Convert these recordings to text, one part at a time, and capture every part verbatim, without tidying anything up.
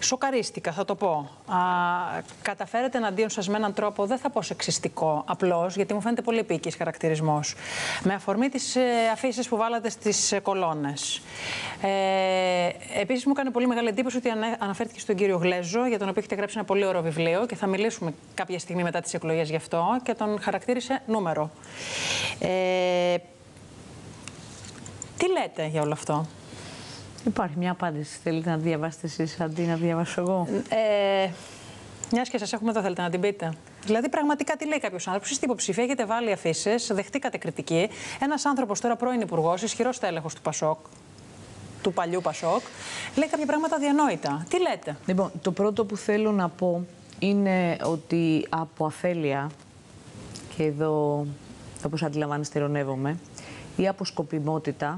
Σοκαρίστηκα, θα το πω. Α, καταφέρετε εναντίον σας με έναν τρόπο, δεν θα πω σεξιστικό, απλώς, γιατί μου φαίνεται πολύ επίκης χαρακτηρισμός. Με αφορμή τις ε, αφήσεις που βάλατε στις ε, κολόνες. Ε, επίσης, μου έκανε πολύ μεγάλη εντύπωση ότι ανα, αναφέρθηκε στον κύριο Γλέζο, για τον οποίο έχετε γράψει ένα πολύ ωραίο βιβλίο και θα μιλήσουμε κάποια στιγμή μετά τις εκλογές γι' αυτό, και τον χαρακτήρισε νούμερο. Ε, τι λέτε για όλο αυτό? Υπάρχει μια απάντηση. Θέλετε να διαβάσετε εσείς αντί να διαβάσω εγώ? Ε, μιας και σας έχουμε εδώ, θέλετε να την πείτε? Δηλαδή, πραγματικά τι λέει κάποιος άνθρωπος? Είστε υποψήφοι, έχετε βάλει αφήσεις, δεχτήκατε κριτική. Ένας άνθρωπος τώρα πρώην υπουργός, ισχυρός τέλεχος του Πασόκ, του παλιού Πασόκ, λέει κάποια πράγματα αδιανόητα. Τι λέτε? Λοιπόν, το πρώτο που θέλω να πω είναι ότι από αφέλεια, και εδώ όπως αντιλαμβάνεστε ειρωνεύομαι, η αποσκοπιμότητα,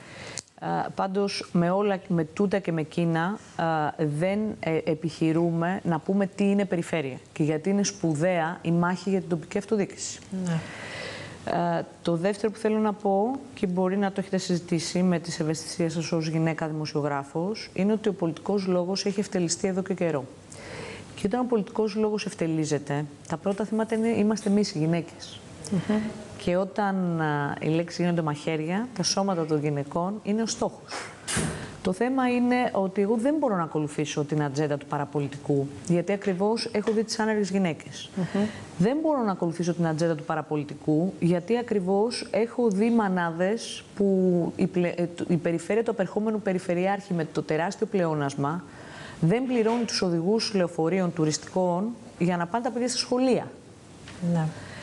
Uh, πάντως με όλα, με τούτα και με εκείνα, uh, δεν ε, επιχειρούμε να πούμε τι είναι περιφέρεια και γιατί είναι σπουδαία η μάχη για την τοπική αυτοδιοίκηση. Ναι. Uh, το δεύτερο που θέλω να πω, και μπορεί να το έχετε συζητήσει με τις ευαισθησίες σας ως γυναίκα δημοσιογράφος, είναι ότι ο πολιτικός λόγος έχει ευτελιστεί εδώ και καιρό. Και όταν ο πολιτικός λόγος ευτελίζεται, τα πρώτα θύματα είναι, είμαστε εμείς οι γυναίκες. Mm-hmm. Και όταν α, οι λέξεις γίνονται μαχαίρια, τα σώματα των γυναικών είναι ο στόχος. Το θέμα είναι ότι εγώ δεν μπορώ να ακολουθήσω την ατζέντα του παραπολιτικού, γιατί ακριβώς έχω δει τις άνεργες γυναίκες. Mm-hmm. Δεν μπορώ να ακολουθήσω την ατζέντα του παραπολιτικού, γιατί ακριβώς έχω δει μανάδες που η, πλε... η περιφέρεια του απερχόμενου περιφερειάρχη με το τεράστιο πλεόνασμα δεν πληρώνει τους οδηγούς λεωφορείων τουριστικών για να πάνε τα παιδιά στα σχολεία. Ναι.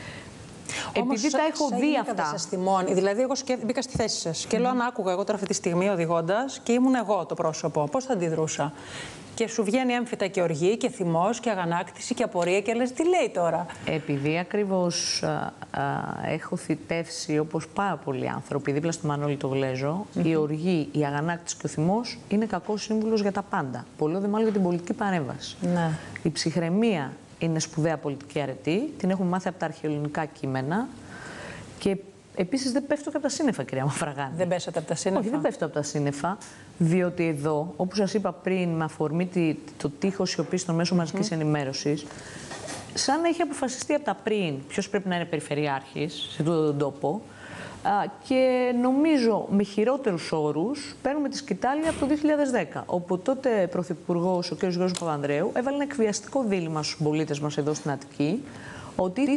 Όμως, επειδή τα έχω δει αυτά. Σας θυμώνει. Δηλαδή, εγώ σκέφ... μπήκα στη θέση σας και mm. λέω, αν άκουγα εγώ τώρα αυτή τη στιγμή οδηγώντας και ήμουν εγώ το πρόσωπο, πώς θα αντιδρούσα? Και σου βγαίνει έμφυτα και οργή και θυμός και αγανάκτηση και απορία και λες, τι λέει τώρα? Επειδή ακριβώς α, α, έχω θητεύσει όπως πάρα πολλοί άνθρωποι δίπλα στο Μανώλη το Γλέζο, mm-hmm. η οργή, η αγανάκτηση και ο θυμός είναι κακός σύμβουλος για τα πάντα. Πολύ δε μάλλον για την πολιτική παρέμβαση. Ναι. Η ψυχραιμία είναι σπουδαία πολιτική αρετή, την έχουμε μάθει από τα αρχαιοελληνικά κείμενα και επίσης δεν πέφτω και από τα σύννεφα, κυρία Μαφραγάνη. Δεν πέσατε από τα σύννεφα? Όχι, δεν πέφτω από τα σύννεφα, διότι εδώ, όπως σας είπα πριν, με αφορμή το τείχος σιωπής των μέσων μαζικής mm. ενημέρωσης, σαν να έχει αποφασιστεί από τα πριν ποιος πρέπει να είναι περιφερειάρχης σε τούτο τον τόπο, και νομίζω με χειρότερους όρους παίρνουμε τη σκητάλη από το δύο χιλιάδες δέκα, όπου τότε πρωθυπουργός ο κ. Γιώργος Παπανδρέου έβαλε ένα εκβιαστικό δίλημμα στους πολίτες μας εδώ στην Αττική, ότι